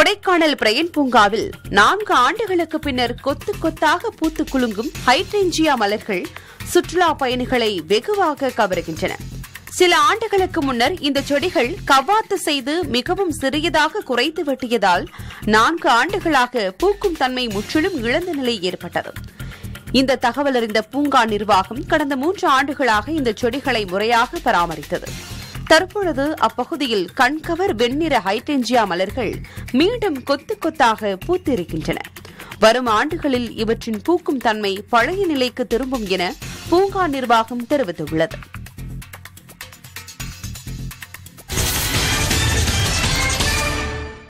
Kodaikanal Brian பூங்காவில் 4 ஆண்டுகளுக்கு பின்னர் கொத்து கொத்தாக பூத்து குலுங்கும் ஹைட்ரேஞ்சியா மலர்கள் சுற்றுலா பயணிகளை வெகுவாக கவருகின்றன. சில ஆண்டுகளுக்கு முன்னர் இந்த செடிகள் கவ்வாத்து செய்து மிகவும் சிறியதாக குறைத்து வெட்டியதால் 4 ஆண்டுகளாக பூக்கும் தன்மை முற்றிலும் இழந்த நிலை ஏற்பட்டது. இந்த தகவல் அறிந்த பூங்கா நிர்வாகம் கடந்த 3 ஆண்டுகளாக இந்த செடிகளை முறையாக பராமரித்தது. தற்பொழுது அப்பகுதியில் கண்கவர் வெண்ணிற ஹைட்ரேஞ்சியா மலர்கள் மீண்டும் கொத்து கொத்தாக பூத்திருக்கின்றன. வரும் ஆண்டுகளில் இவற்றின் பூக்கும் தன்மை பழைய நிலைக்கு திரும்பும் என பூங்கா நிர்வாகம் தெரிவித்துள்ளது.